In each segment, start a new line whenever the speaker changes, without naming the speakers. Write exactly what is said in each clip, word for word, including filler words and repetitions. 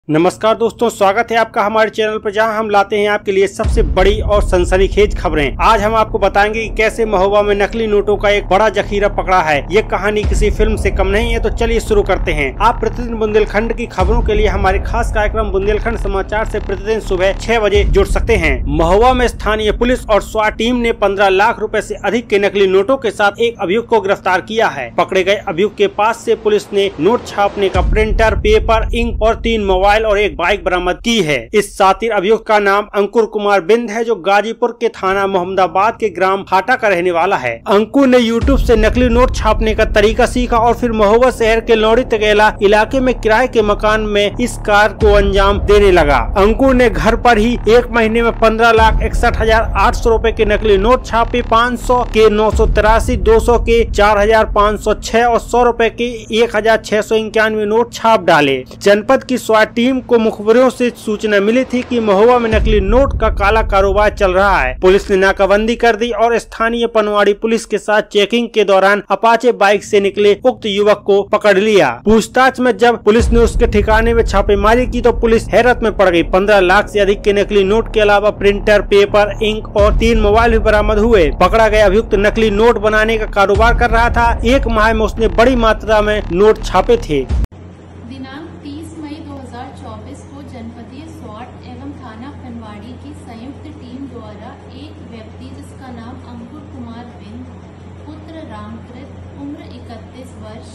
नमस्कार दोस्तों, स्वागत है आपका हमारे चैनल पर, जहां हम लाते हैं आपके लिए सबसे बड़ी और सनसनीखेज खबरें। आज हम आपको बताएंगे कि कैसे महोबा में नकली नोटों का एक बड़ा जखीरा पकड़ा है। ये कहानी किसी फिल्म से कम नहीं है, तो चलिए शुरू करते हैं। आप प्रतिदिन बुंदेलखंड की खबरों के लिए हमारे खास कार्यक्रम बुंदेलखंड समाचार से प्रतिदिन सुबह छह बजे जुड़ सकते हैं। महोबा में स्थानीय पुलिस और स्वाट टीम ने पंद्रह लाख रूपए से अधिक के नकली नोटों के साथ एक अभियुक्त को गिरफ्तार किया है। पकड़े गए अभियुक्त के पास से पुलिस ने नोट छापने का प्रिंटर, पेपर, इंक और तीन मोबाइल और एक बाइक बरामद की है। इस शातिर अभियुक्त का नाम अंकुर कुमार बिंद है, जो गाजीपुर के थाना मोहम्मदाबाद के ग्राम फाटा का रहने वाला है। अंकुर ने यूट्यूब से नकली नोट छापने का तरीका सीखा और फिर महोबा शहर के लौड़ी तगेला इलाके में किराए के मकान में इस कार को अंजाम देने लगा। अंकुर ने घर पर ही एक महीने में पंद्रह लाख इकसठ हजार आठ सौ रूपए के नकली नोट छापे, पाँच सौ के नौ सौ तिरासी, दो सौ के चार हजार पाँच सौ छह और सौ रूपए के एक हजार छह सौ इक्यानवे नोट छाप डाले। जनपद की स्वाट टीम को मुखबिरों से सूचना मिली थी कि महोबा में नकली नोट का काला कारोबार चल रहा है। पुलिस ने नाकाबंदी कर दी और स्थानीय पनवाड़ी पुलिस के साथ चेकिंग के दौरान अपाचे बाइक से निकले उक्त युवक को पकड़ लिया। पूछताछ में जब पुलिस ने उसके ठिकाने में छापेमारी की तो पुलिस हैरत में पड़ गई। पंद्रह लाख से अधिक के नकली नोट के अलावा प्रिंटर, पेपर, इंक और तीन मोबाइल भी बरामद हुए। पकड़ा गया अभियुक्त नकली नोट बनाने का कारोबार कर रहा था। एक माह में उसने बड़ी मात्रा में नोट छापे थे।
दिनांक तीस मई दो हज़ार चौबीस को जनपदीय स्वाट एवं थाना पनवाड़ी की संयुक्त टीम द्वारा एक व्यक्ति जिसका नाम अंकुर कुमार बिंद, पुत्र रामकृत, उम्र इकतीस वर्ष,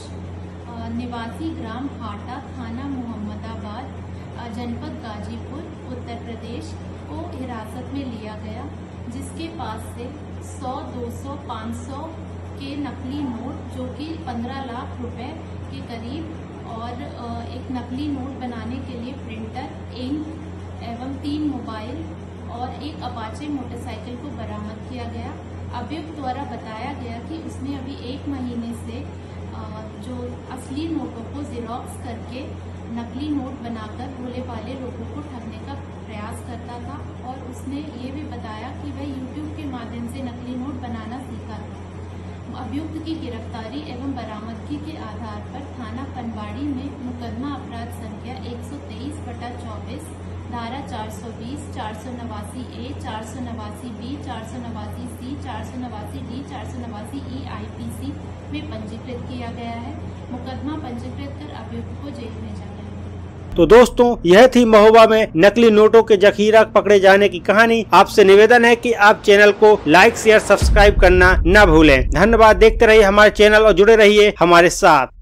निवासी ग्राम फाटा, थाना मोहम्मदाबाद, जनपद गाजीपुर, उत्तर प्रदेश को हिरासत में लिया गया, जिसके पास से सौ, दो सौ, पाँच सौ के नकली नोट जो कि पंद्रह लाख रुपए के करीब और एक नकली नोट बनाने के लिए प्रिंटर, इंक एवं तीन मोबाइल और एक अपाचे मोटरसाइकिल को बरामद किया गया। अभियुक्त द्वारा बताया गया कि उसने अभी एक महीने से जो असली नोटों को जेरॉक्स करके नकली नोट बनाकर भोले भाले लोगों को ठगने का प्रयास करता था और उसने ये भी बताया कि वह यूट्यूब के माध्यम से नकली नोट बनाना सीखा था। अभियुक्त की गिरफ्तारी एवं बरामदगी के आधार पर थाना पनवाड़ी में मुकदमा अपराध संख्या एक सौ तेईस बटा चौबीस, धारा चार सौ बीस, चार सौ नवासी ए, चार सौ नवासी बी, चार सौ नवासी सी, चार सौ नवासी डी, चार सौ नवासी ई आई पी सी में पंजीकृत किया गया है। मुकदमा पंजीकृत कर अभियुक्त को जेल भेजा गया।
तो दोस्तों, यह थी महोबा में नकली नोटों के जखीरा पकड़े जाने की कहानी। आपसे निवेदन है कि आप चैनल को लाइक, शेयर, सब्सक्राइब करना न भूलें। धन्यवाद। देखते रहिए हमारे चैनल और जुड़े रहिए हमारे साथ।